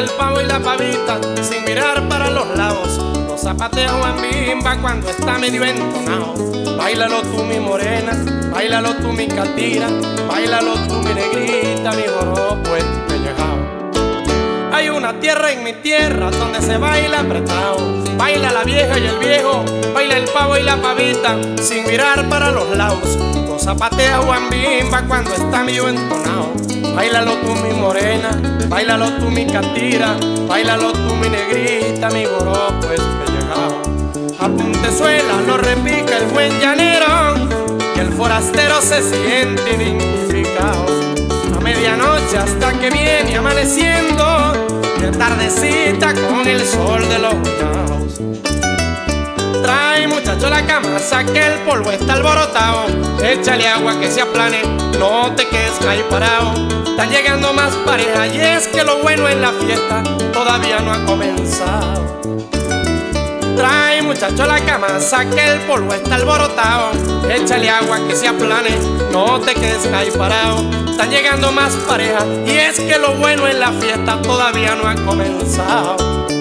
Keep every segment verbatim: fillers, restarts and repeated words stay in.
el pavo y la pavita, sin mirar para los lados. Lo zapatea Juan Bimba cuando está medio entonado. Báilalo tú mi morena, báilalo tú mi catira, báilalo tú mi negrita, mi joropo espellejao. Hay una tierra en mi tierra donde se baila apretado. Baila la vieja y el viejo, baila el pavo y la pavita, sin mirar para los lados. Lo zapatea Juan Bimba cuando está medio entonado. Báilalo tú mi morena, báilalo tú mi catira, báilalo tú mi negrita, mi joropo espellejao. A puntezuela lo repica el buen llanero y el forastero se siente identificado. A medianoche hasta que viene amaneciendo, de tardecita con el sol de los bañados. Trae muchacho la camasa que el polvo está alborotado. Échale agua que se aplane, no te quedes ahí parado. Están llegando más parejas y es que lo bueno en la fiesta todavía no ha comenzado. Trae muchacho la camasa que el polvo está alborotado. Échale agua que se aplane, no te quedes ahí parado. Están llegando más parejas y es que lo bueno en la fiesta todavía no ha comenzado.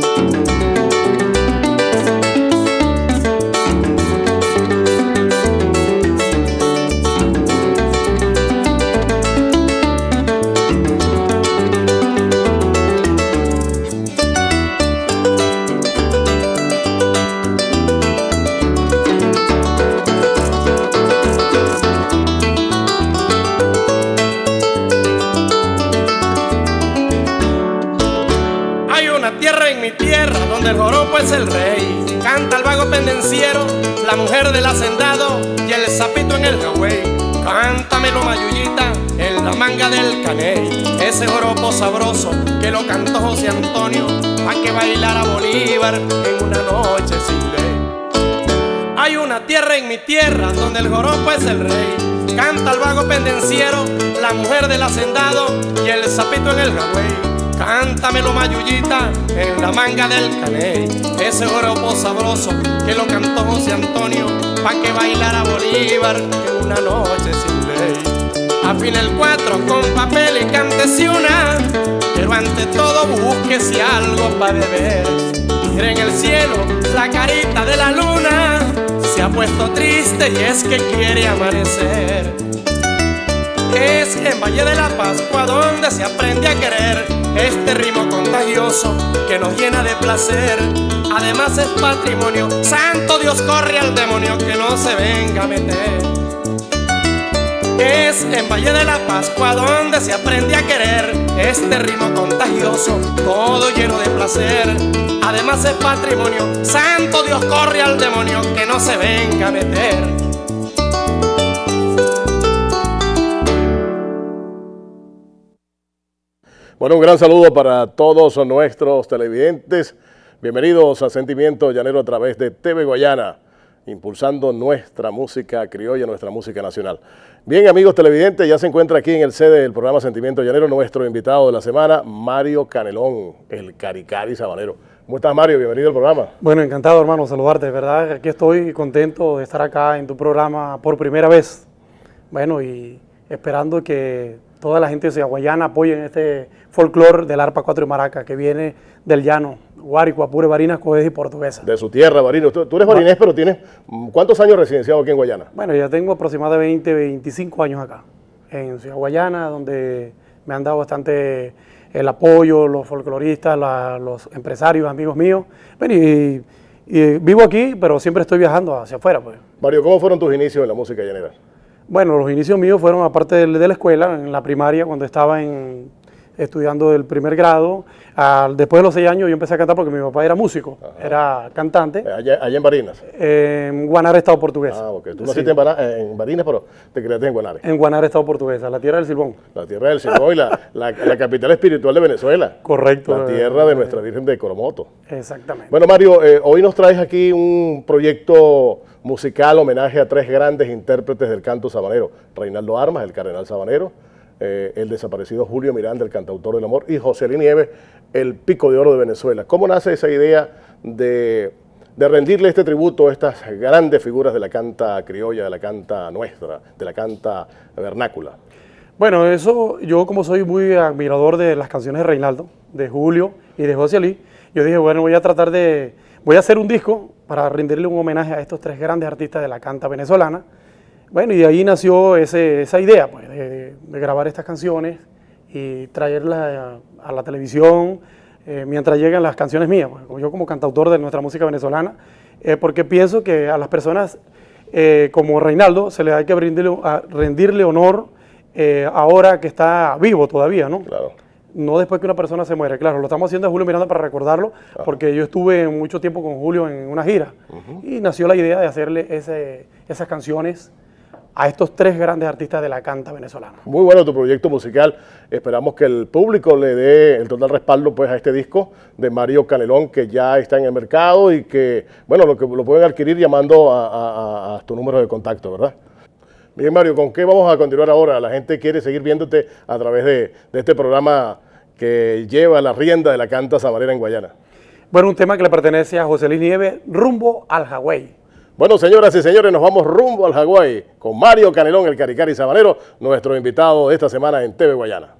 El joropo es el rey, canta el vago pendenciero, la mujer del hacendado y el sapito en el Hawái. Cántamelo mayullita en la manga del caney, ese joropo sabroso que lo cantó José Antonio pa' que bailara Bolívar en una noche sin ley. Hay una tierra en mi tierra donde el joropo es el rey, canta el vago pendenciero, la mujer del hacendado y el sapito en el Hawái. Cántamelo mayullita en la manga del caney, ese joropo sabroso que lo cantó José Antonio pa' que bailara Bolívar en una noche sin ley. Afina el cuatro con papel y cántese una, pero ante todo búsquese algo pa' beber. Mira en el cielo la carita de la luna, se ha puesto triste y es que quiere amanecer. Es en Valle de la Pascua donde se aprende a querer, este ritmo contagioso que nos llena de placer. Además es patrimonio, santo Dios corre al demonio que no se venga a meter. Es en Valle de la Pascua donde se aprende a querer, este ritmo contagioso, todo lleno de placer. Además es patrimonio, santo Dios corre al demonio que no se venga a meter. Bueno, un gran saludo para todos nuestros televidentes. Bienvenidos a Sentimiento Llanero a través de T V Guayana, impulsando nuestra música criolla, nuestra música nacional. Bien, amigos televidentes, ya se encuentra aquí en el sede del programa Sentimiento Llanero nuestro invitado de la semana, Mario Canelón, el Caricari sabanero. ¿Cómo estás, Mario? Bienvenido al programa. Bueno, encantado, hermano, saludarte, de verdad. Aquí estoy contento de estar acá en tu programa por primera vez. Bueno, y esperando que toda la gente de Guayana apoye en este folclore del arpa cuatro y maraca que viene del llano, Guárico, Apure, Barinas, Covejas y Portuguesa. De su tierra, Barinas. Tú, tú eres barinés, pero tienes ¿cuántos años residenciado aquí en Guayana? Bueno, ya tengo aproximadamente veinticinco años acá, en Ciudad Guayana, donde me han dado bastante el apoyo, los folcloristas, la, los empresarios, amigos míos. Bueno, y, y vivo aquí, pero siempre estoy viajando hacia afuera, pues. Mario, ¿cómo fueron tus inicios en la música llanera? Bueno, los inicios míos fueron aparte de, de la escuela, en la primaria, cuando estaba en, estudiando el primer grado. Ah, después de los seis años yo empecé a cantar porque mi papá era músico, Ajá. era cantante. ¿Allá, allá en Barinas? Eh, en Guanare, Estado Portugués. Ah, ok. Tú naciste sí. en, en Barinas, pero te criaste en Guanare. En Guanare, Estado Portuguesa, la tierra del Silbón. La tierra del Silbón y la, la, la capital espiritual de Venezuela. Correcto. La tierra de nuestra Virgen de Coromoto. Exactamente. Bueno, Mario, eh, hoy nos traes aquí un proyecto musical, homenaje a tres grandes intérpretes del canto sabanero. Reinaldo Armas, el cardenal sabanero, eh, el desaparecido Julio Miranda, el cantautor del amor, y José Luis Nieves, el pico de oro de Venezuela. ¿Cómo nace esa idea de, de rendirle este tributo a estas grandes figuras de la canta criolla, de la canta nuestra, de la canta vernácula? Bueno, eso, yo como soy muy admirador de las canciones de Reinaldo, de Julio y de José Luis, yo dije, bueno, voy a tratar de, voy a hacer un disco para rendirle un homenaje a estos tres grandes artistas de la canta venezolana. Bueno, y de ahí nació ese, esa idea, pues, de, de grabar estas canciones y traerlas a, a la televisión eh, mientras llegan las canciones mías, pues, yo como cantautor de nuestra música venezolana, eh, porque pienso que a las personas eh, como Reinaldo se le hay que rendirle, a, rendirle honor eh, ahora que está vivo todavía, ¿no? Claro. No después que una persona se muere, claro, lo estamos haciendo a Julio Miranda para recordarlo, claro, porque yo estuve mucho tiempo con Julio en una gira, uh-huh, y nació la idea de hacerle ese, esas canciones a estos tres grandes artistas de la canta venezolana. Muy bueno tu proyecto musical, esperamos que el público le dé el total respaldo pues a este disco de Mario Canelón, que ya está en el mercado y que, bueno, lo, que, lo pueden adquirir llamando a, a, a tu número de contacto, ¿verdad? Bien, Mario, ¿con qué vamos a continuar ahora? La gente quiere seguir viéndote a través de, de este programa que lleva la rienda de la canta sabanera en Guayana. Bueno, un tema que le pertenece a José Luis Nieves, Rumbo al Hawái. Bueno, señoras y señores, nos vamos rumbo al Hawái con Mario Canelón, el Caricari sabanero, nuestro invitado de esta semana en T V Guayana.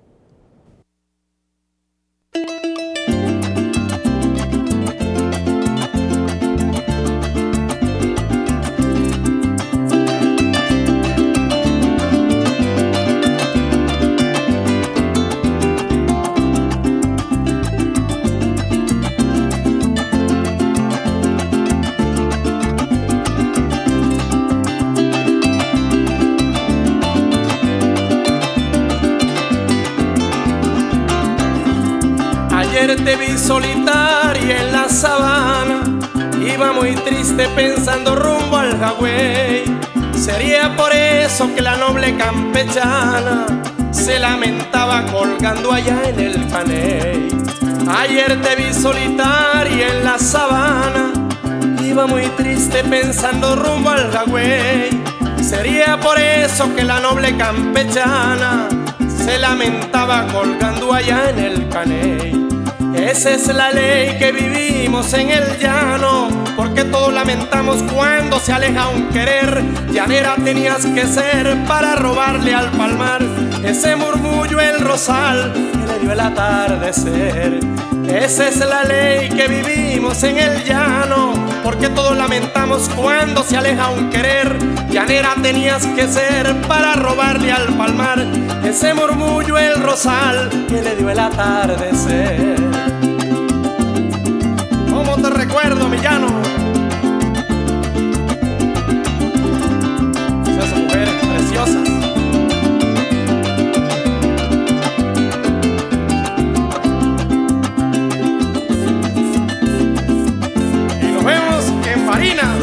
Ayer te vi solitaria en la sabana, iba muy triste pensando rumbo al Hawái. Sería por eso que la noble campechana se lamentaba colgando allá en el caney. Ayer te vi solitaria en la sabana, iba muy triste pensando rumbo al Hawái. Sería por eso que la noble campechana se lamentaba colgando allá en el caney. Esa es la ley que vivimos en el llano, porque todos lamentamos cuando se aleja un querer. Llanera tenías que ser para robarle al palmar ese murmullo, el rosal que le dio el atardecer. Esa es la ley que vivimos en el llano, porque todos lamentamos cuando se aleja un querer. Llanera tenías que ser para robarle al palmar ese murmullo, el rosal que le dio el atardecer. ¿Cómo te recuerdo, mi llano? Esas mujeres preciosas. Y nos vemos en Barinas.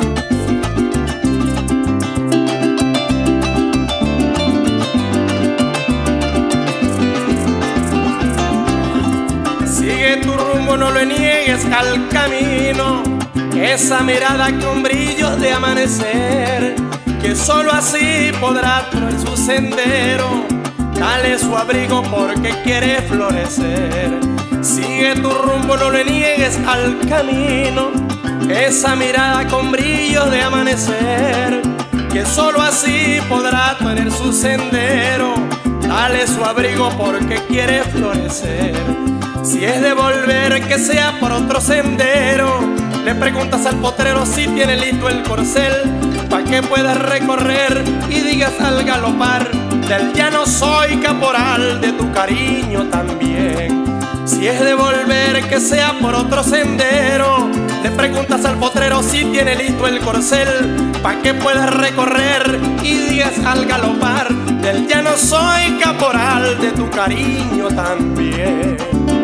Sigue tu rumbo, no lo niegues al camino, esa mirada con brillos de amanecer, que solo así podrá traer su sendero. Dale su abrigo porque quiere florecer. Sigue tu rumbo, no le niegues al camino, esa mirada con brillos de amanecer, que solo así podrá tener su sendero. Dale su abrigo porque quiere florecer. Si es de volver, que sea por otro sendero. Le preguntas al potrero si tiene listo el corcel, pa' que puedas recorrer y digas al galopar: del llano soy caporal, de tu cariño también. Si es de volver, que sea por otro sendero. Le preguntas al potrero si tiene listo el corcel, pa' que puedas recorrer y digas al galopar: del llano soy caporal, de tu cariño también.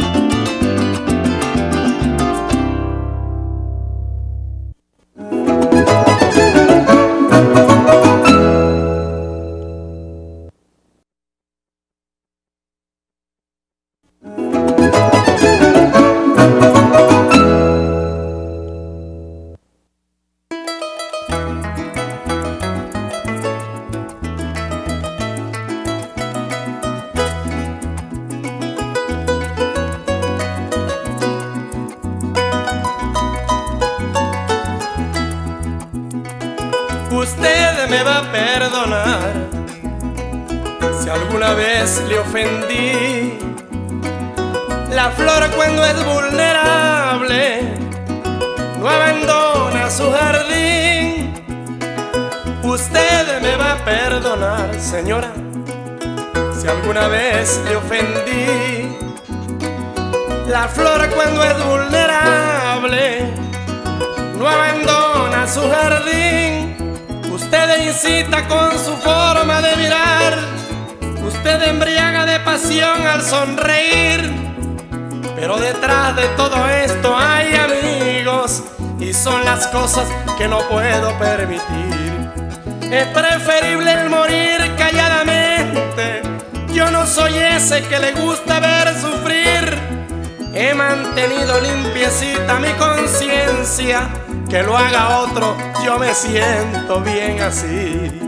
Usted me va a perdonar si alguna vez le ofendí. La flor cuando es vulnerable no abandona su jardín. Usted me va a perdonar, señora, si alguna vez le ofendí. La flor cuando es vulnerable no abandona su jardín. Usted incita con su forma de mirar, usted embriaga de pasión al sonreír. Pero detrás de todo esto hay amigos, y son las cosas que no puedo permitir. Es preferible el morir calladamente. Yo no soy ese que le gusta ver sufrir. He mantenido limpiecita mi conciencia. Que lo haga otro, yo me siento bien así.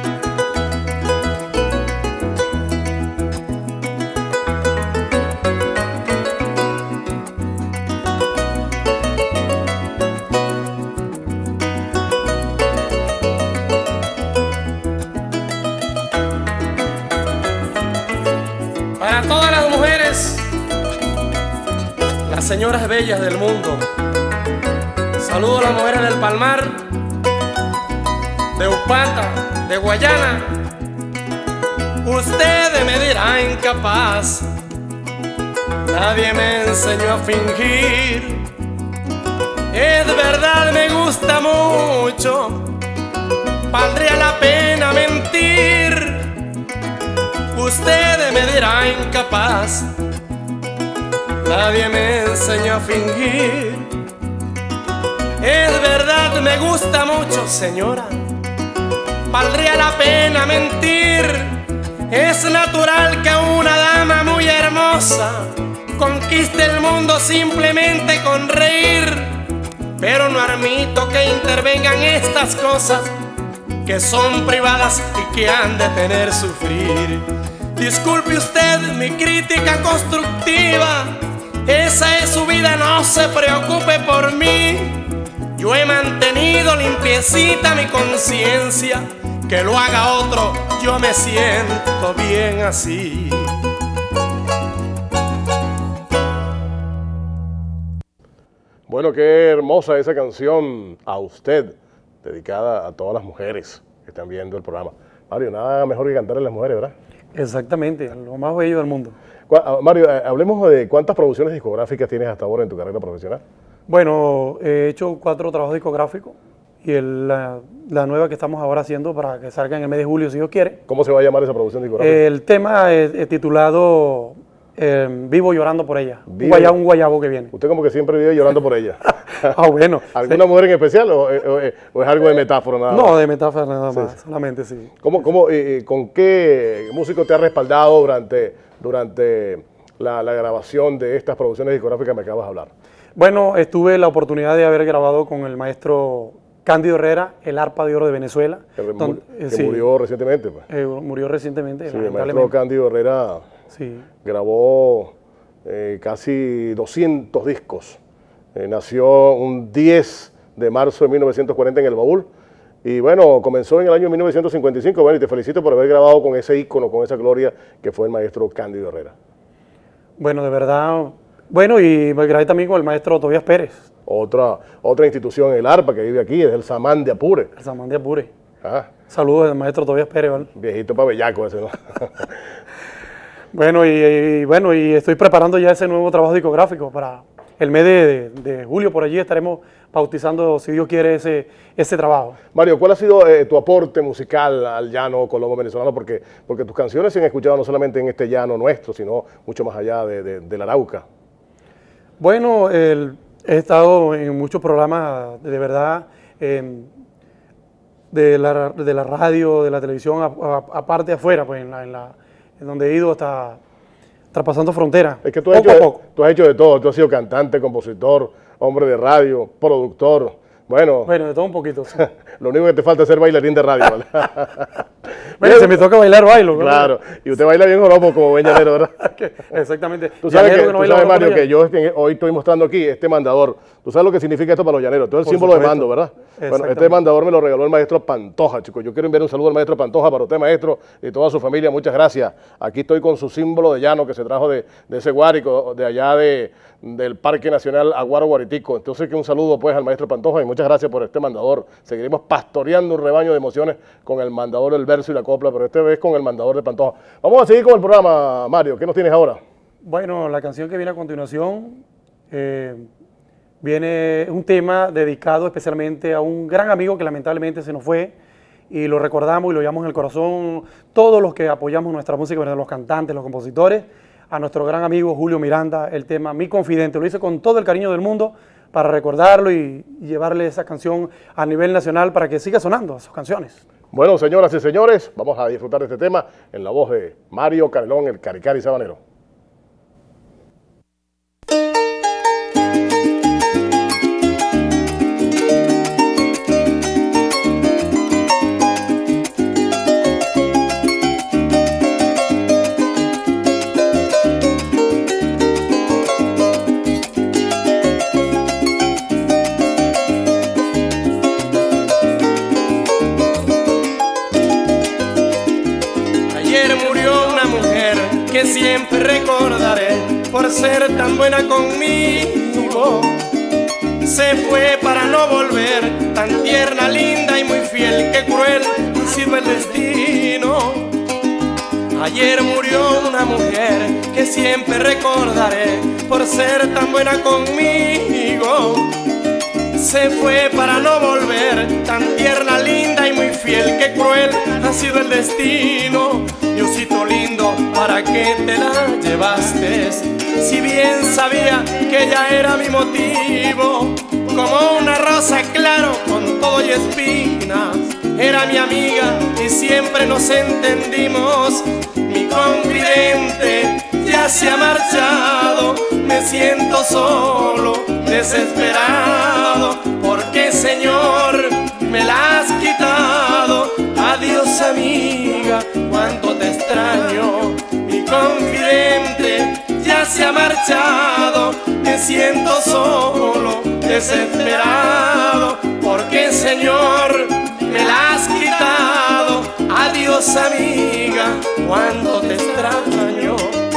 Para todas las mujeres, las señoras bellas del mundo, saludo a las mujeres del Palmar, de Upata, de Guayana. Ustedes me dirán incapaz, nadie me enseñó a fingir. Es verdad, me gusta mucho, valdría la pena mentir. Ustedes me dirán incapaz, nadie me enseñó a fingir. Es verdad, me gusta mucho, señora, valdría la pena mentir. Es natural que una dama muy hermosa conquiste el mundo simplemente con reír. Pero no admito que intervengan estas cosas que son privadas y que han de tener sufrir. Disculpe usted mi crítica constructiva, esa es su vida, no se preocupe por mí. Yo he mantenido limpiecita mi conciencia, que lo haga otro, yo me siento bien así. Bueno, qué hermosa esa canción, A Usted, dedicada a todas las mujeres que están viendo el programa. Mario, nada mejor que cantarle a las mujeres, ¿verdad? Exactamente, lo más bello del mundo. Mario, hablemos de cuántas producciones discográficas tienes hasta ahora en tu carrera profesional. Bueno, he hecho cuatro trabajos discográficos y el, la, la nueva que estamos ahora haciendo para que salga en el mes de julio, si Dios quiere. ¿Cómo se va a llamar esa producción discográfica? El tema es, es titulado eh, Vivo llorando por ella. Un guayabo, un guayabo que viene. Usted como que siempre vive llorando por ella. Ah, bueno. ¿Alguna sí. mujer en especial o, o, o es algo de metáfora nada más? No, de metáfora nada más, sí. solamente sí. ¿Cómo, cómo, eh, ¿Con qué músico te has respaldado durante, durante la, la grabación de estas producciones discográficas que me acabas de hablar? Bueno, tuve la oportunidad de haber grabado con el maestro Cándido Herrera, el arpa de oro de Venezuela. Que, donde, que sí, murió recientemente. Pues. Eh, murió recientemente. Sí, el maestro Cándido Herrera sí. grabó eh, casi doscientos discos. Eh, nació un diez de marzo de mil novecientos cuarenta en El Baúl. Y bueno, comenzó en el año mil novecientos cincuenta y cinco. Bueno, y te felicito por haber grabado con ese ícono, con esa gloria que fue el maestro Cándido Herrera. Bueno, de verdad. Bueno, y me grabé también con el maestro Tobías Pérez. Otra, otra institución, el ARPA, que vive aquí, es el Samán de Apure. El Samán de Apure. Ah. Saludos al maestro Tobías Pérez, ¿vale? Viejito pabellaco ese, ¿no? Bueno, y, y bueno, y estoy preparando ya ese nuevo trabajo discográfico para el mes de, de, de julio. Por allí estaremos bautizando, si Dios quiere, ese, ese trabajo. Mario, ¿cuál ha sido eh, tu aporte musical al llano colombo venezolano? Porque, porque tus canciones se han escuchado no solamente en este llano nuestro, sino mucho más allá de, de, de la Arauca. Bueno, el, he estado en muchos programas, de verdad, eh, de, la, de la radio, de la televisión, aparte afuera, pues en, la, en, la, en donde he ido hasta traspasando fronteras. Es que tú has, poco hecho, a poco. tú has hecho de todo, tú has sido cantante, compositor, hombre de radio, productor, bueno. Bueno, de todo un poquito. Sí. Lo único que te falta es ser bailarín de radio, ¿vale? Bueno, se me toca bailar, bailo. Claro, y usted baila bien joropo como buen llanero, ¿verdad? Exactamente. Tú sabes, que, que no tú sabes Mario, que yo hoy estoy mostrando aquí este mandador. Tú sabes lo que significa esto para los llaneros. Esto es el símbolo de mando, ¿verdad? Bueno, este mandador me lo regaló el maestro Pantoja, chicos. Yo quiero enviar un saludo al maestro Pantoja para usted, maestro, y toda su familia. Muchas gracias. Aquí estoy con su símbolo de llano que se trajo de, de ese Guárico, de allá de, del Parque Nacional Aguaro Guaritico. Entonces, que un saludo pues al maestro Pantoja y muchas gracias por este mandador. Seguiremos pastoreando un rebaño de emociones con el mandador del verso y la copla, pero esta vez con el mandador de Pantoja. Vamos a seguir con el programa, Mario. ¿Qué nos tienes ahora? Bueno, la canción que viene a continuación eh, viene un tema dedicado especialmente a un gran amigo que lamentablemente se nos fue y lo recordamos y lo llevamos en el corazón todos los que apoyamos nuestra música, los cantantes, los compositores, a nuestro gran amigo Julio Miranda, el tema Mi Confidente. Lo hice con todo el cariño del mundo para recordarlo y, y llevarle esa canción a nivel nacional para que siga sonando sus canciones. Bueno, señoras y señores, vamos a disfrutar de este tema en la voz de Mario Canelón, el Caricari Sabanero. Siempre recordaré por ser tan buena conmigo. Se fue para no volver, tan tierna, linda y muy fiel, que cruel ha sido el destino. Ayer murió una mujer que siempre recordaré por ser tan buena conmigo. Se fue para no volver, tan tierna, linda y muy fiel, que cruel ha sido el destino. Diosito lindo, ¿para qué te la llevaste? Si bien sabía que ella era mi motivo, como una rosa claro con todo y espinas. Era mi amiga y siempre nos entendimos. Mi confidente ya se ha marchado, me siento solo, desesperado, porque Señor me la has quitado. Adiós amiga, cuánto te extraño. Mi confidente ya se ha marchado, me siento solo, desesperado, porque Señor me la has quitado. Adiós amiga, cuánto te extraño.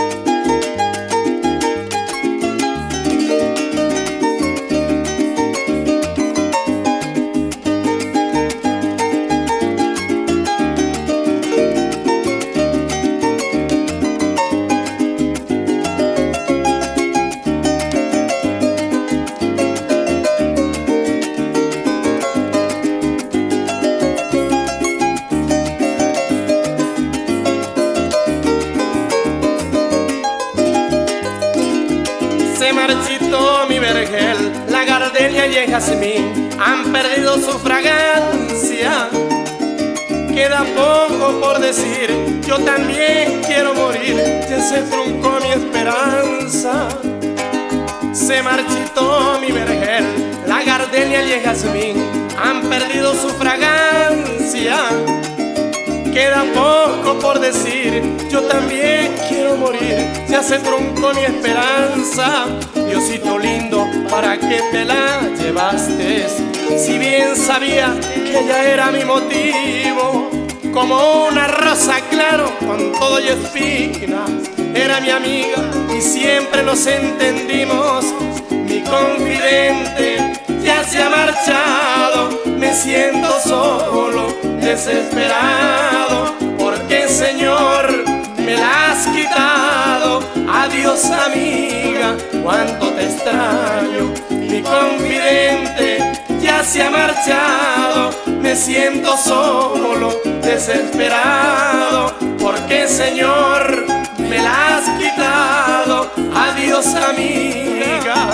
La gardenia y el jazmín han perdido su fragancia. Queda poco por decir, yo también quiero morir. Ya se truncó mi esperanza. Se marchitó mi vergel, la gardenia y el jazmín han perdido su fragancia. Queda poco por decir, yo también quiero morir. Ya se truncó mi esperanza. Diosito lindo, ¿para qué te la llevaste? Si bien sabía que ella era mi motivo, como una rosa claro con todo y espinas. Era mi amiga y siempre nos entendimos. Mi confidente ya se ha marchado, me siento solo, desesperado, porque Señor me la has quitado. Adiós amiga, cuánto te extraño. Mi confidente ya se ha marchado, me siento solo, desesperado, porque Señor me la has quitado. Adiós amiga,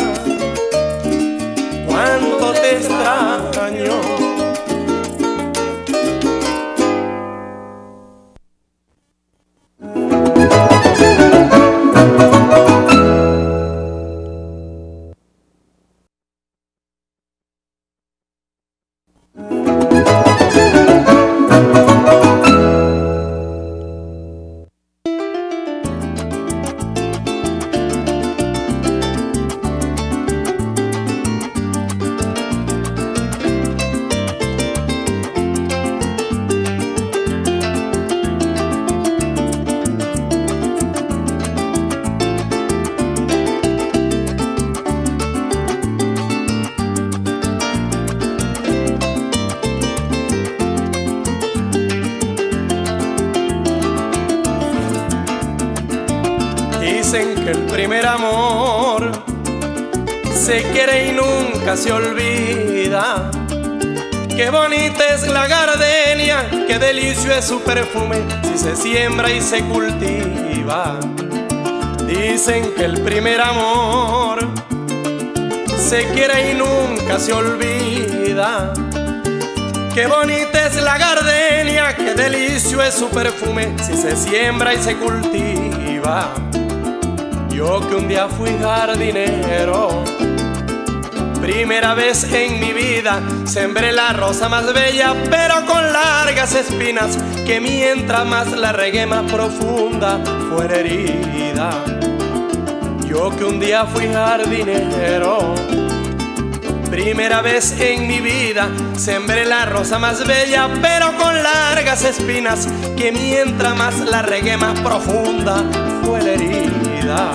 cuánto te extraño. primer amor se quiere y nunca se olvida. Qué bonita es la gardenia, qué delicio es su perfume si se siembra y se cultiva. Dicen que el primer amor se quiere y nunca se olvida. Qué bonita es la gardenia, qué delicio es su perfume si se siembra y se cultiva. Yo que un día fui jardinero, primera vez en mi vida sembré la rosa más bella, pero con largas espinas, que mientras más la regué más profunda fue la herida. Yo que un día fui jardinero, primera vez en mi vida sembré la rosa más bella, pero con largas espinas, que mientras más la regué más profunda fue la herida.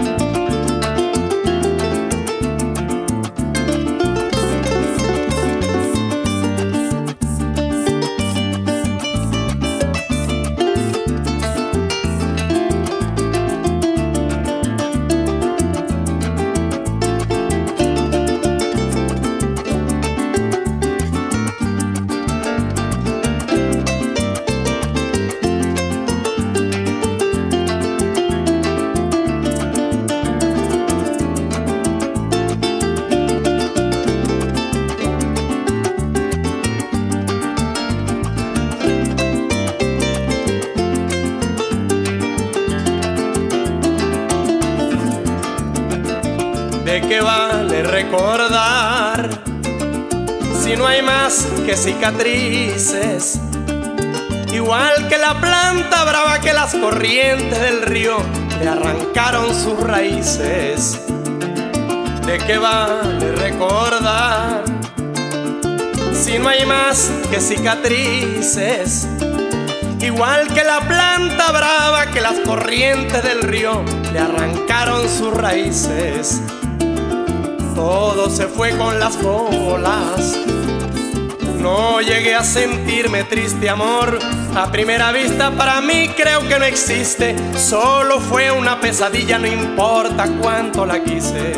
¿De qué vale recordar si no hay más que cicatrices? Igual que la planta brava que las corrientes del río le arrancaron sus raíces. ¿De qué vale recordar si no hay más que cicatrices? Igual que la planta brava que las corrientes del río le arrancaron sus raíces. Todo se fue con las olas. No llegué a sentirme triste, amor. A primera vista para mí creo que no existe. Solo fue una pesadilla, no importa cuánto la quise.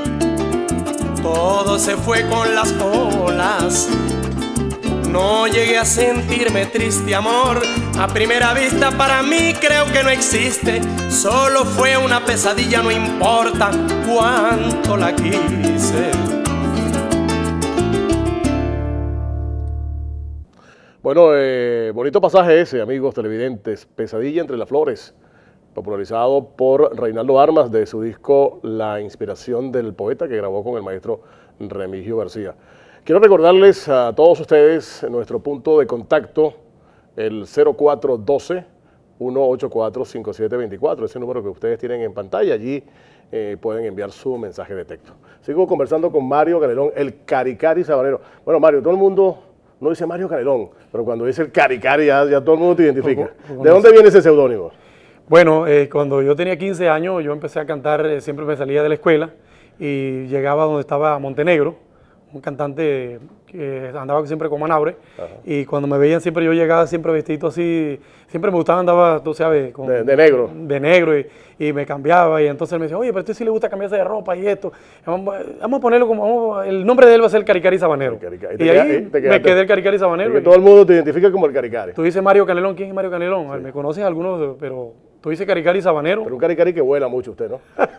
Todo se fue con las olas. No llegué a sentirme triste, amor. A primera vista para mí creo que no existe. Solo fue una pesadilla, no importa cuánto la quise. Bueno, eh, bonito pasaje ese, amigos televidentes. Pesadilla entre las flores, popularizado por Reinaldo Armas de su disco La inspiración del poeta, que grabó con el maestro Remigio García. Quiero recordarles a todos ustedes nuestro punto de contacto, el cero cuatro uno dos, uno ocho cuatro, cinco siete dos cuatro, ese número que ustedes tienen en pantalla. Allí eh, pueden enviar su mensaje de texto. Sigo conversando con Mario Canelón, el Caricari sabanero. Bueno, Mario, todo el mundo no dice Mario Canelón, pero cuando dice el Caricari ya, ya todo el mundo te identifica. ¿De dónde viene ese seudónimo? Bueno, eh, cuando yo tenía quince años, yo empecé a cantar, eh, siempre me salía de la escuela y llegaba donde estaba Montenegro, un cantante que andaba siempre con Manaure. Ajá. Y cuando me veían siempre, yo llegaba siempre vestido así, siempre me gustaba, andaba, tú sabes, con, de, de negro. De negro y, y me cambiaba, y entonces él me decía, oye, pero a usted sí le gusta cambiarse de ropa y esto, vamos, vamos a ponerlo como, vamos, el nombre de él va a ser el Caricari Sabanero. El Caricari. Y, y ahí queda, me quedé el Caricari Sabanero. Que todo el mundo te identifica como el Caricari. Tú dices Mario Canelón, ¿quién es Mario Canelón? Sí. Me conocen algunos, pero tú dices Caricari Sabanero. Pero un Caricari que vuela mucho usted, ¿no?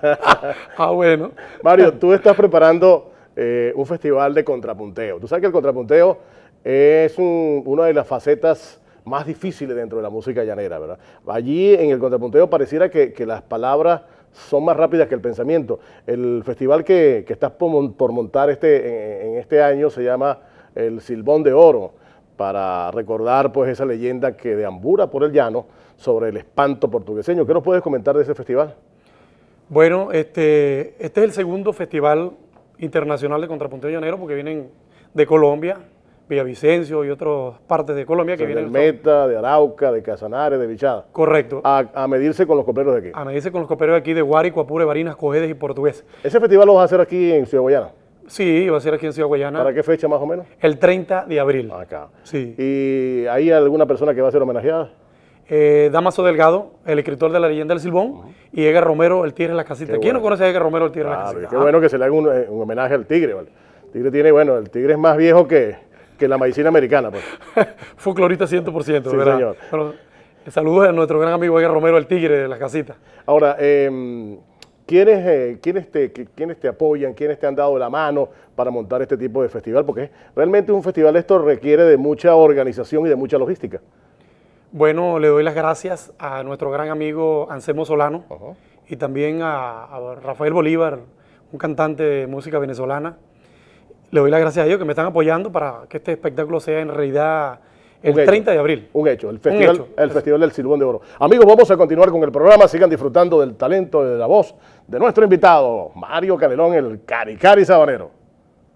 Ah, bueno. Mario, tú estás preparando Eh, un festival de contrapunteo. Tú sabes que el contrapunteo es un, una de las facetas más difíciles dentro de la música llanera, ¿verdad? Allí en el contrapunteo pareciera que, que las palabras son más rápidas que el pensamiento. El festival que, que estás por, por montar este, en, en este año se llama el Silbón de Oro, para recordar pues esa leyenda que deambula por el llano sobre el espanto portugueseño. ¿Qué nos puedes comentar de ese festival? Bueno, este, este es el segundo festival internacional de contrapunteo llanero, porque vienen de Colombia, Villavicencio y otras partes de Colombia, que o sea, vienen... De Meta, de Arauca, de Casanares, de Bichada. Correcto. A, a medirse con los copleros de aquí. A medirse con los copleros de aquí, de Guárico, Apure, Barinas, Cojedes y Portugués. ¿Ese festival lo vas a hacer aquí en Ciudad Guayana? Sí, va a ser aquí en Ciudad Guayana. ¿Para qué fecha más o menos? El treinta de abril. Acá. Sí. ¿Y hay alguna persona que va a ser homenajeada? eh, Damaso Delgado, el escritor de La Leyenda del Silbón, uh-huh. y Edgar Romero, el Tigre en la Casita. Qué ¿Quién bueno. no conoce a Edgar Romero, el Tigre Claro, en la Casita? Qué ah. bueno que se le haga un, un homenaje al Tigre, ¿vale? El Tigre tiene, bueno, el Tigre es más viejo que, que la medicina americana, pues. Folclorista cien por ciento, Sí, ¿verdad? señor. Pero, saludos a nuestro gran amigo Edgar Romero, el Tigre de la Casita. Ahora, eh, ¿quiénes, eh, ¿quiénes, te, ¿quiénes te apoyan, quiénes te han dado la mano para montar este tipo de festival? Porque realmente un festival esto requiere de mucha organización y de mucha logística. Bueno, le doy las gracias a nuestro gran amigo Anselmo Solano Uh-huh. y también a, a Rafael Bolívar, un cantante de música venezolana. Le doy las gracias a ellos que me están apoyando para que este espectáculo sea en realidad el Un treinta hecho, de abril. Un hecho, el festival, hecho. el festival del Silbón de Oro. Amigos, vamos a continuar con el programa. Sigan disfrutando del talento, de la voz de nuestro invitado, Mario Canelón, el Cari Cari Sabanero.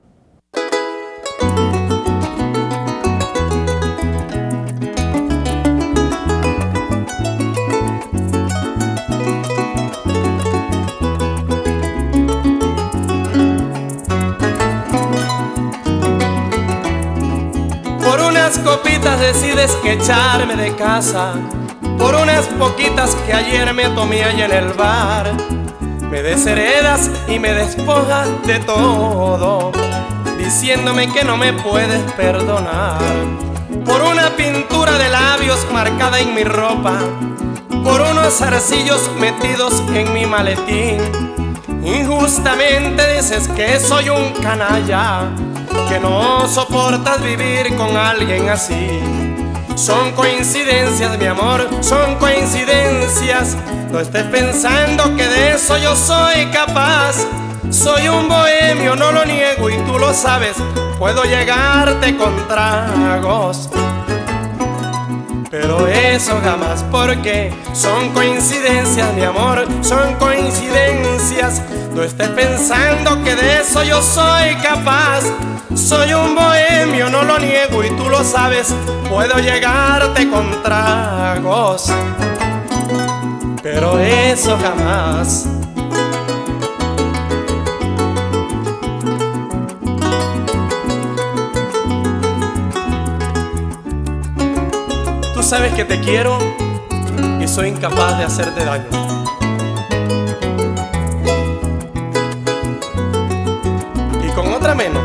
Por unas copitas decides echarme de casa, por unas poquitas que ayer me tomé allá en el bar. Me desheredas y me despojas de todo, diciéndome que no me puedes perdonar. Por una pintura de labios marcada en mi ropa, por unos zarcillos metidos en mi maletín. Injustamente dices que soy un canalla, que no soportas vivir con alguien así. Son coincidencias, mi amor, son coincidencias. No estés pensando que de eso yo soy capaz. Soy un bohemio, no lo niego y tú lo sabes. Puedo llegarte con tragos, pero eso jamás, porque son coincidencias, mi amor, son coincidencias. No estés pensando que de eso yo soy capaz. Soy un bohemio, no lo niego y tú lo sabes. Puedo llegarte con tragos, pero eso jamás. Tú sabes que te quiero y soy incapaz de hacerte daño. Y con otra menos.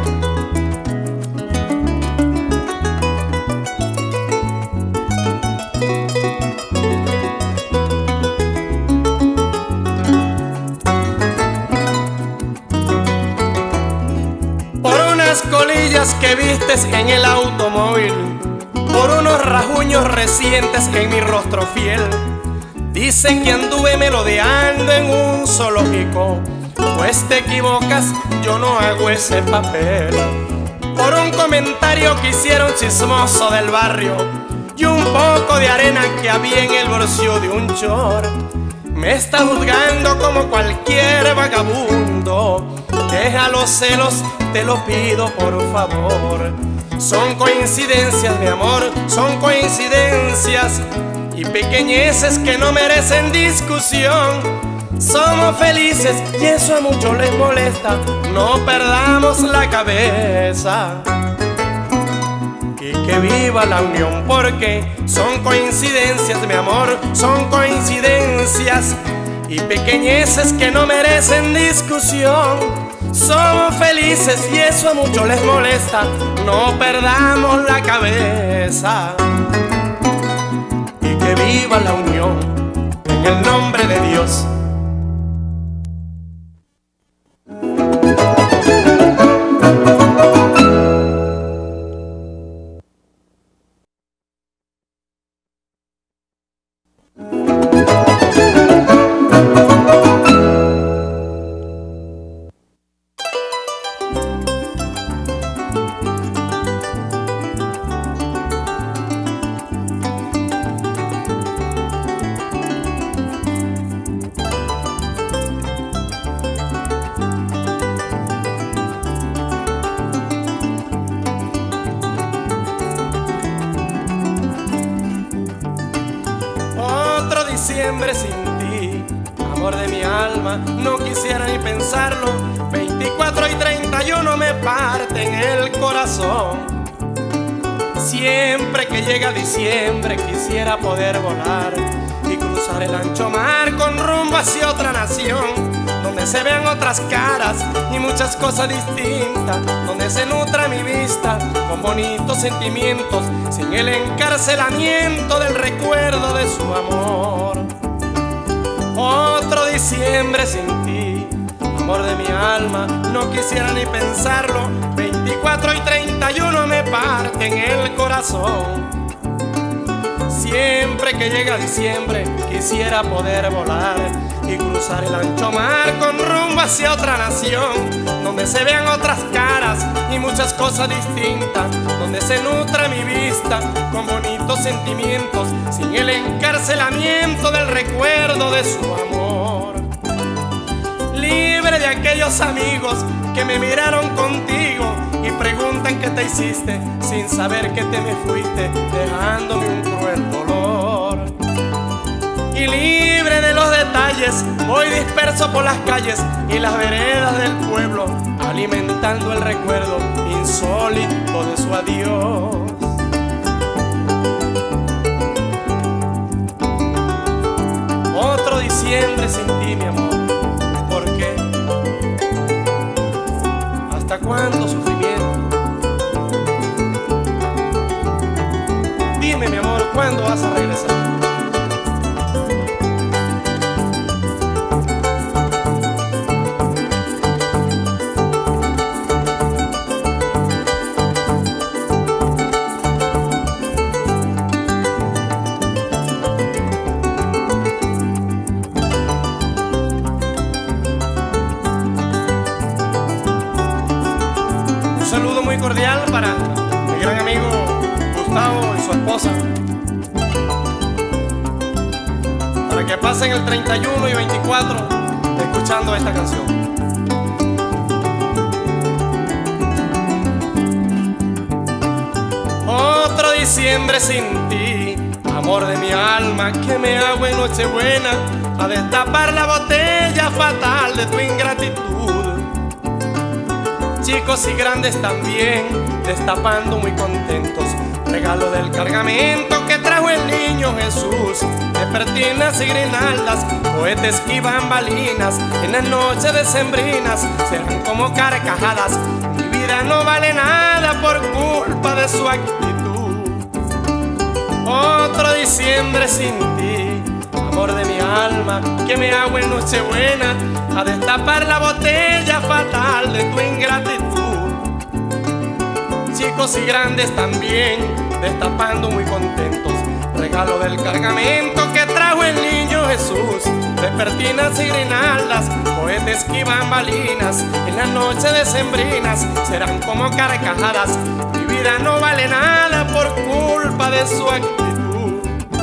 Por unas colillas que vistes en el automóvil, por unos rasguños recientes en mi rostro fiel. Dicen que anduve melodeando en un zoológico, pues te equivocas, yo no hago ese papel. Por un comentario que hicieron chismoso del barrio y un poco de arena que había en el bolsillo de un short. Me está juzgando como cualquier vagabundo. Deja los celos, te lo pido por favor. Son coincidencias, mi amor, son coincidencias y pequeñeces que no merecen discusión. Somos felices y eso a muchos les molesta. No perdamos la cabeza y que viva la unión, porque son coincidencias, mi amor, son coincidencias y pequeñeces que no merecen discusión. Somos felices y eso a muchos les molesta. No perdamos la cabeza y que viva la unión en el nombre de Dios. Diciembre sin ti, amor de mi alma, no quisiera ni pensarlo. Veinticuatro y treinta y uno me parten el corazón. Siempre que llega diciembre quisiera poder volar y cruzar el ancho mar con rumbo hacia otra nación, donde se vean otras caras y muchas cosas distintas, donde se nutra mi vista con bonitos sentimientos, sin el encarcelamiento del recuerdo de su amor. Otro diciembre sin ti, amor de mi alma, no quisiera ni pensarlo. Veinticuatro y treinta y uno me parten el corazón. Siempre que llega diciembre quisiera poder volar y cruzar el ancho mar con rumbo hacia otra nación, donde se vean otras caras y muchas cosas distintas, donde se nutra mi vista con bonitos sentimientos, sin el encarcelamiento del recuerdo de su amor. Libre de aquellos amigos que me miraron contigo y preguntan qué te hiciste, sin saber que te me fuiste, dejándome un cruel dolor. Y libre de los detalles, voy disperso por las calles y las veredas del pueblo, alimentando el recuerdo insólito de su adiós. Otro diciembre sin ti, mi amor. ¿Por qué? ¿Hasta cuándo sufrimiento? Dime, mi amor, ¿cuándo vas a regresar? Cordial para mi gran amigo Gustavo y su esposa, para que pasen el treinta y uno y veinticuatro escuchando esta canción. Otro diciembre sin ti, amor de mi alma, que me hago en Nochebuena a destapar la botella fatal de tu ingratitud. Chicos y grandes también, destapando muy contentos, regalo del cargamento que trajo el niño Jesús, de pertinas y grinaldas, cohetes y bambalinas, en las noches decembrinas serán como carcajadas. Mi vida no vale nada por culpa de su actitud. Otro diciembre sin ti, amor de mi alma, que me hago en Nochebuena a destapar la botella fatal de tu ingratitud. Chicos y grandes también, destapando muy contentos, regalo del cargamento que trajo el niño Jesús, de pertinas y grinaldas, cohetes y bambalinas, en las noches decembrinas serán como carcajadas. Mi vida no vale nada por culpa de su actitud.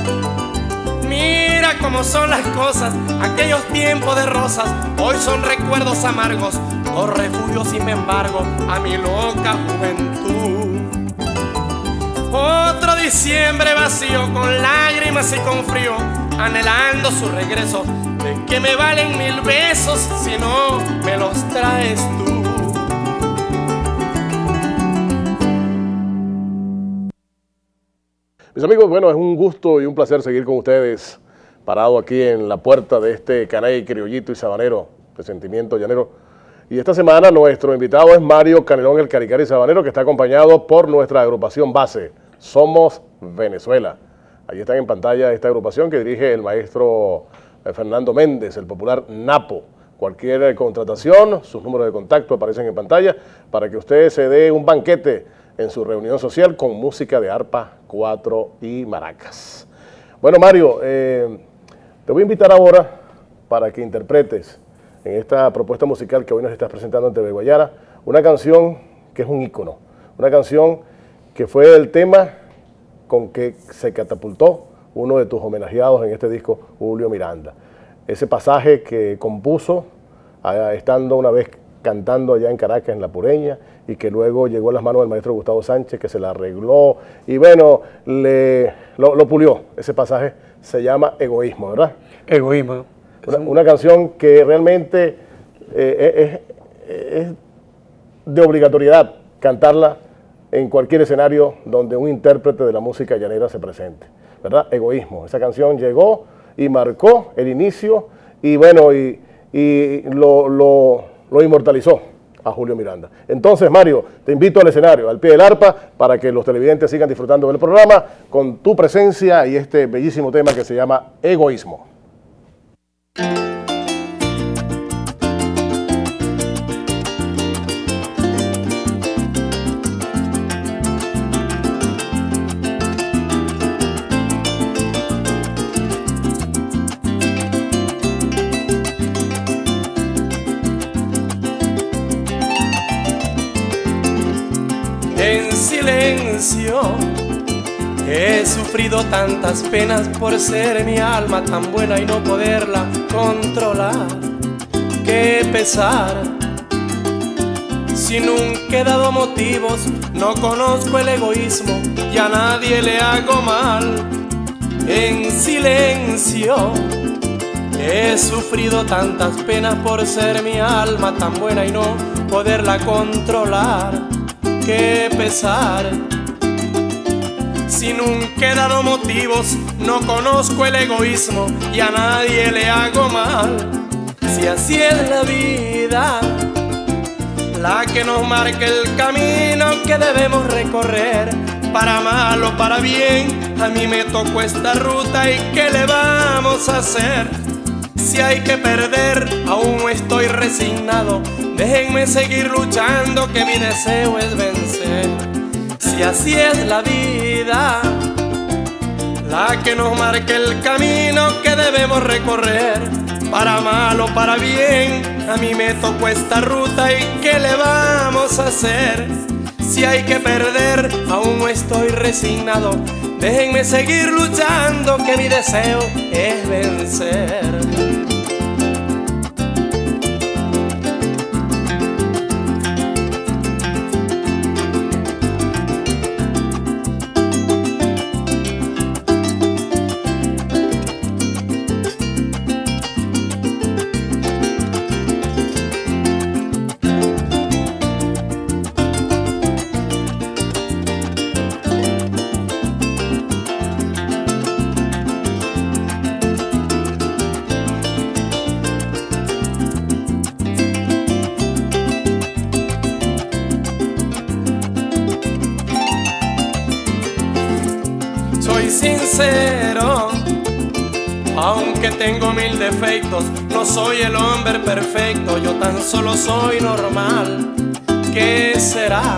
Mira cómo son las cosas, aquellos tiempos de rosas hoy son recuerdos amargos, dos refugios sin embargo a mi loca juventud. Otro diciembre vacío, con lágrimas y con frío, anhelando su regreso. ¿De qué me valen mil besos si no me los traes tú? Mis amigos, bueno, es un gusto y un placer seguir con ustedes, parado aquí en la puerta de este caney criollito y sabanero de sentimiento llanero. Y esta semana nuestro invitado es Mario Canelón, el Caricari Sabanero, que está acompañado por nuestra agrupación base, Somos Venezuela. Allí están en pantalla esta agrupación que dirige el maestro Fernando Méndez, el popular Napo. Cualquier contratación, sus números de contacto aparecen en pantalla para que usted se dé un banquete en su reunión social con música de arpa, cuatro y maracas. Bueno, Mario, eh, te voy a invitar ahora para que interpretes en esta propuesta musical que hoy nos estás presentando en T V Guayara, una canción que es un ícono, una canción que fue el tema con que se catapultó uno de tus homenajeados en este disco, Julio Miranda. Ese pasaje que compuso a, estando una vez cantando allá en Caracas, en La Pureña, y que luego llegó a las manos del maestro Gustavo Sánchez, que se la arregló, y bueno, le, lo, lo pulió. Ese pasaje se llama Egoísmo, ¿verdad? Egoísmo. Una, una canción que realmente eh, es, es de obligatoriedad cantarla en cualquier escenario donde un intérprete de la música llanera se presente, ¿verdad? Egoísmo. Esa canción llegó y marcó el inicio y bueno, y, y lo, lo, lo inmortalizó a Julio Miranda. Entonces, Mario, te invito al escenario, al pie del arpa, para que los televidentes sigan disfrutando del programa con tu presencia y este bellísimo tema que se llama Egoísmo. En silencio he sufrido tantas penas por ser mi alma tan buena y no poderla controlar. Qué pesar, si nunca he dado motivos, no conozco el egoísmo y a nadie le hago mal. En silencio he sufrido tantas penas por ser mi alma tan buena y no poderla controlar. Qué pesar, si nunca he dado motivos, no conozco el egoísmo y a nadie le hago mal. Si así es la vida, la que nos marca el camino que debemos recorrer, para mal o para bien, a mí me tocó esta ruta y ¿qué le vamos a hacer? Si hay que perder, aún no estoy resignado. Déjenme seguir luchando, que mi deseo es vencer. Si así es la vida, la que nos marca el camino que debemos recorrer, para mal o para bien, a mí me tocó esta ruta y ¿qué le vamos a hacer? Si hay que perder, aún no estoy resignado. Déjenme seguir luchando, que mi deseo es vencer. Soy sincero, aunque tengo mil defectos, no soy el hombre perfecto, yo tan solo soy normal. ¿Qué será?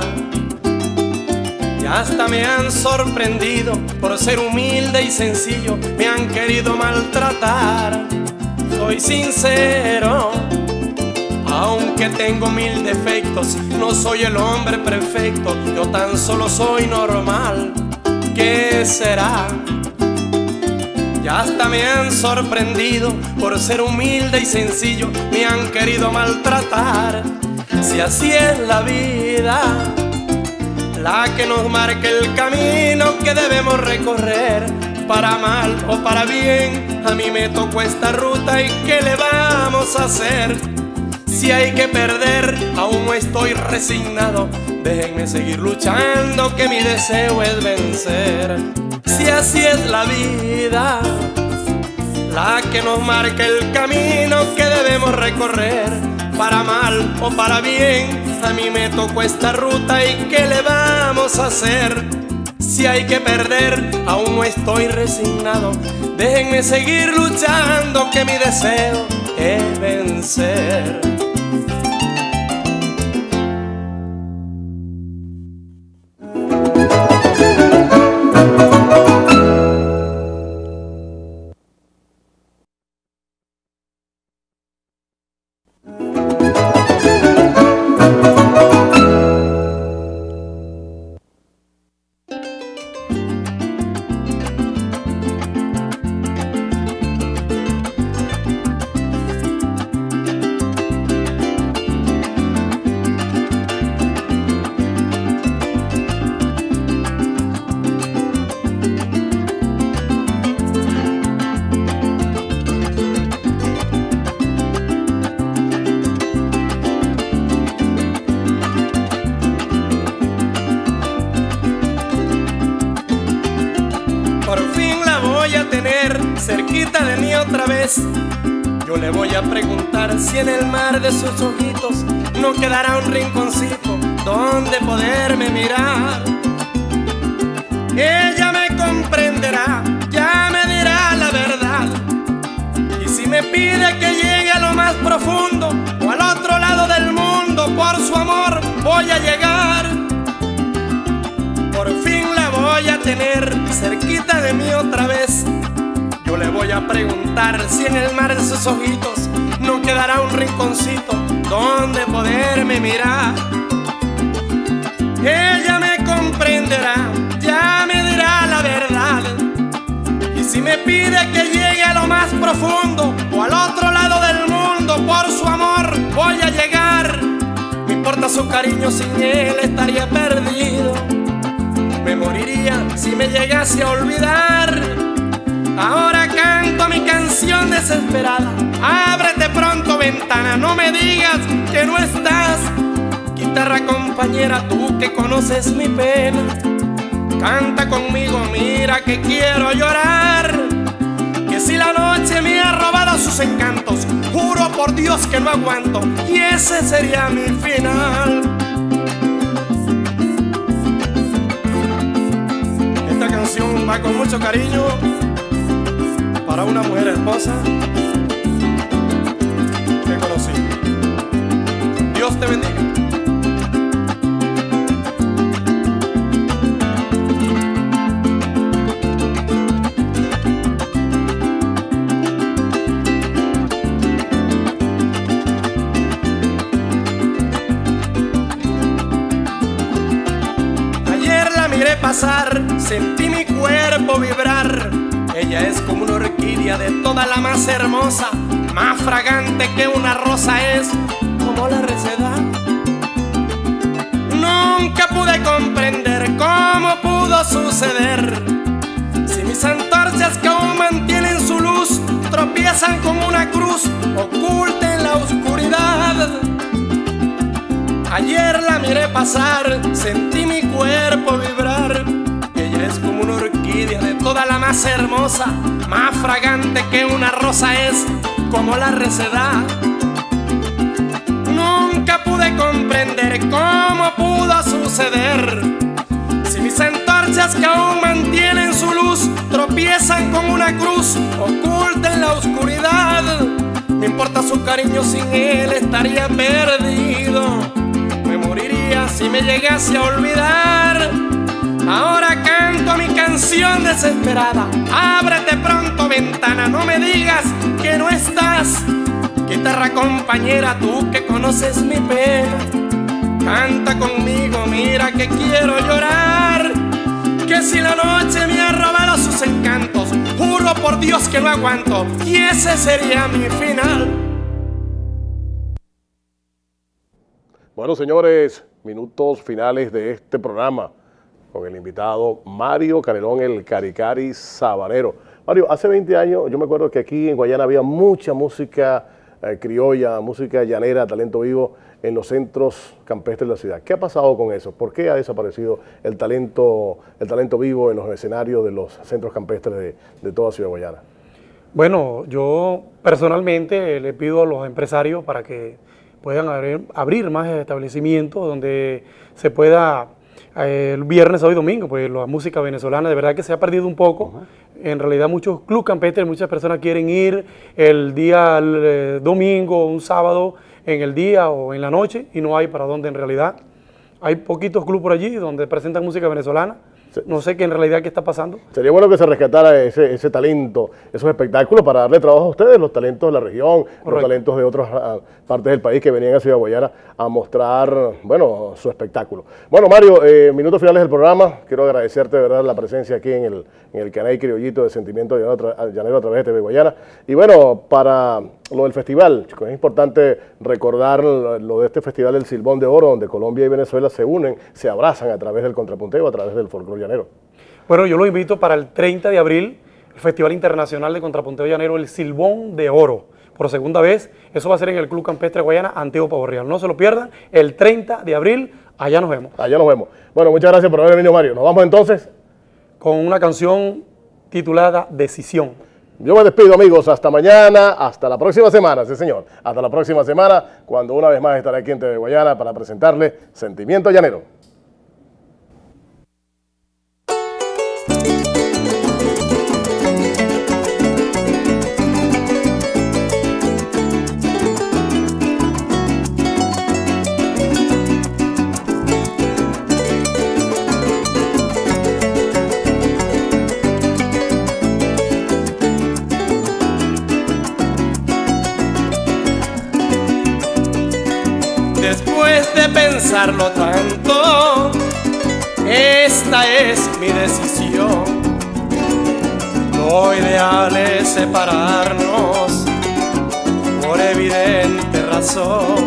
Y hasta me han sorprendido por ser humilde y sencillo, me han querido maltratar. Soy sincero, aunque tengo mil defectos, no soy el hombre perfecto, yo tan solo soy normal. ¿Qué será? Y hasta me han sorprendido por ser humilde y sencillo, me han querido maltratar. Si así es la vida, la que nos marca el camino que debemos recorrer, para mal o para bien, a mí me tocó esta ruta y ¿qué le vamos a hacer? Si hay que perder, aún no estoy resignado. Déjenme seguir luchando, que mi deseo es vencer. Si así es la vida, la que nos marca el camino que debemos recorrer, para mal o para bien, a mí me tocó esta ruta y ¿qué le vamos a hacer? Si hay que perder, aún no estoy resignado. Déjenme seguir luchando, que mi deseo es vencer. cerquita de mí otra vez. Yo le voy a preguntar si en el mar de sus ojitos no quedará un rinconcito donde poderme mirar. Ella me comprenderá, ya me dirá la verdad. Y si me pide que llegue a lo más profundo o al otro lado del mundo, por su amor voy a llegar. Por fin la voy a tener cerquita de mí otra vez. Yo le voy a preguntar si en el mar de sus ojitos no quedará un rinconcito donde poderme mirar. Ella me comprenderá, ya me dirá la verdad. Y si me pide que llegue a lo más profundo o al otro lado del mundo, por su amor voy a llegar. Me importa su cariño, sin él estaría perdido. Me moriría si me llegase a olvidar. Ahora canto mi canción desesperada. Ábrete pronto, ventana, no me digas que no estás. Guitarra compañera, tú que conoces mi pena, canta conmigo, mira que quiero llorar. Que si la noche me ha robado sus encantos, juro por Dios que no aguanto, y ese sería mi final. Esta canción va con mucho cariño para una mujer hermosa que conocí. Dios te bendiga. Ayer la miré pasar, sentí mi cuerpo vibrar. Ella es como una orquídea, de toda la más hermosa, más fragante que una rosa es, como la receda. Nunca pude comprender cómo pudo suceder. Si mis antorchas que aún mantienen su luz tropiezan como una cruz oculta en la oscuridad. Ayer la miré pasar, sentí mi cuerpo vibrar. Ella es como una orquídea, de toda la más hermosa, más fragante que una rosa es, como la receda. Nunca pude comprender cómo pudo suceder. Si mis antorchas que aún mantienen su luz tropiezan con una cruz oculta en la oscuridad. Me importa su cariño, sin él estaría perdido. Me moriría si me llegase a olvidar. Ahora canto mi canción desesperada. Ábrete pronto, ventana, no me digas que no estás. Guitarra compañera, tú que conoces mi pena, canta conmigo, mira que quiero llorar. Que si la noche me ha robado sus encantos, juro por Dios que no aguanto, y ese sería mi final. Bueno, señores, minutos finales de este programa con el invitado Mario Canelón, el Caricari Sabanero. Mario, hace veinte años yo me acuerdo que aquí en Guayana había mucha música eh, criolla, música llanera, talento vivo en los centros campestres de la ciudad. ¿Qué ha pasado con eso? ¿Por qué ha desaparecido el talento, el talento vivo en los escenarios de los centros campestres de, de toda Ciudad Guayana? Bueno, yo personalmente le pido a los empresarios para que puedan abrir, abrir más establecimientos donde se pueda, eh, el viernes, sábado y domingo, pues la música venezolana de verdad que se ha perdido un poco. Uh-huh. En realidad muchos clubes campestres, muchas personas quieren ir el día el, eh, domingo, un sábado, en el día o en la noche, y no hay para dónde en realidad. Hay poquitos clubes por allí donde presentan música venezolana. No sé qué en realidad qué está pasando. Sería bueno que se rescatara ese, ese talento, esos espectáculos para darle trabajo a ustedes, los talentos de la región, Correcto. Los talentos de otras uh, partes del país que venían a Ciudad Guayana a mostrar, bueno, su espectáculo. Bueno, Mario, eh, minutos finales del programa. Quiero agradecerte de verdad la presencia aquí en el, en el canal criollito de Sentimiento Llanero a, Llanero a través de T V Guayana. Y bueno, para lo del festival, chicos, es importante recordar lo de este festival del Silbón de Oro, donde Colombia y Venezuela se unen, se abrazan a través del contrapunteo, a través del folclore llanero. Bueno, yo lo invito para el treinta de abril, el Festival Internacional de Contrapunteo Llanero, el Silbón de Oro, por segunda vez. Eso va a ser en el Club Campestre Guayana, Antiguo Pavo Real. No se lo pierdan, el treinta de abril, allá nos vemos. Allá nos vemos. Bueno, muchas gracias por haber venido, Mario. Nos vamos entonces con una canción titulada Decisión. Yo me despido, amigos, hasta mañana, hasta la próxima semana, sí señor, hasta la próxima semana, cuando una vez más estaré aquí en T V Guayana para presentarle Sentimiento Llanero. Después de pensarlo tanto, esta es mi decisión. Lo ideal es separarnos por evidente razón.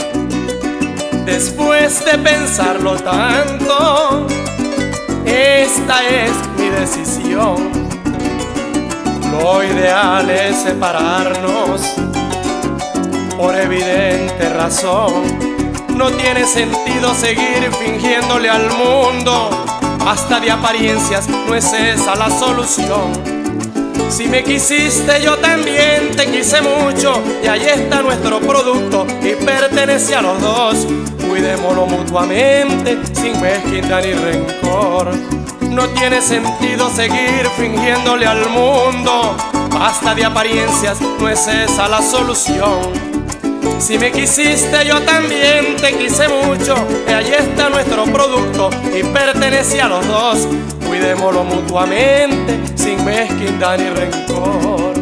Después de pensarlo tanto, esta es mi decisión. Lo ideal es separarnos por evidente razón. No tiene sentido seguir fingiéndole al mundo, basta de apariencias, no es esa la solución. Si me quisiste, yo también te quise mucho, y ahí está nuestro producto y pertenece a los dos. Cuidémoslo mutuamente, sin mezquindad ni rencor. No tiene sentido seguir fingiéndole al mundo, basta de apariencias, no es esa la solución. Si me quisiste, yo también te quise mucho, y ahí está nuestro producto y pertenece a los dos. Cuidémoslo mutuamente, sin mezquindad ni rencor.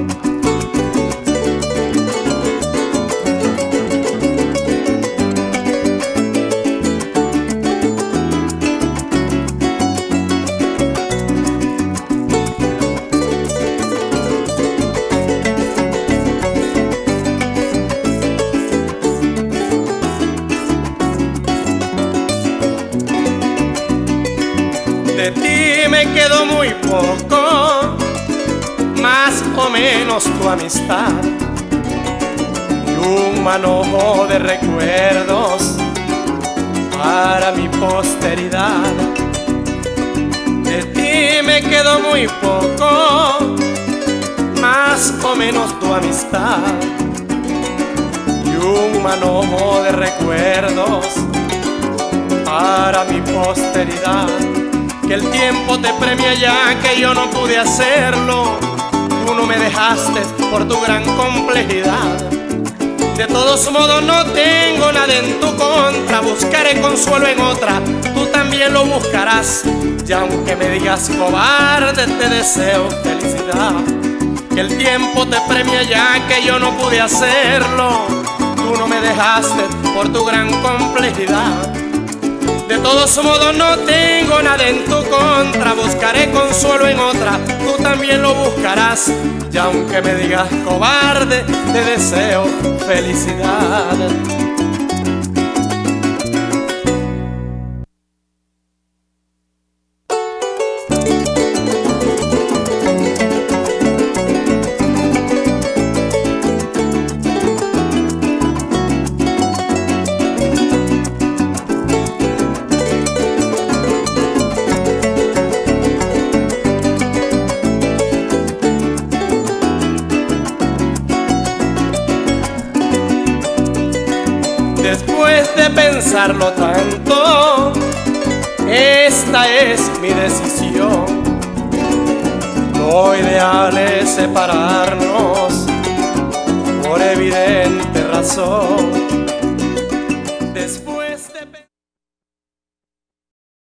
De ti me quedó muy poco, más o menos tu amistad y un manojo de recuerdos para mi posteridad. De ti me quedó muy poco, más o menos tu amistad y un manojo de recuerdos para mi posteridad. Que el tiempo te premia ya que yo no pude hacerlo. Tú no me dejaste por tu gran complejidad. De todos modos no tengo nada en tu contra. Buscaré consuelo en otra, tú también lo buscarás. Y aunque me digas cobarde, te deseo felicidad. Que el tiempo te premia ya que yo no pude hacerlo. Tú no me dejaste por tu gran complejidad. De todos modos no tengo nada en tu contra. Buscaré consuelo en otra, tú también lo buscarás. Y aunque me digas cobarde, te deseo felicidad. Después de pensarlo tanto, esta es mi decisión. Lo ideal es separarnos por evidente razón.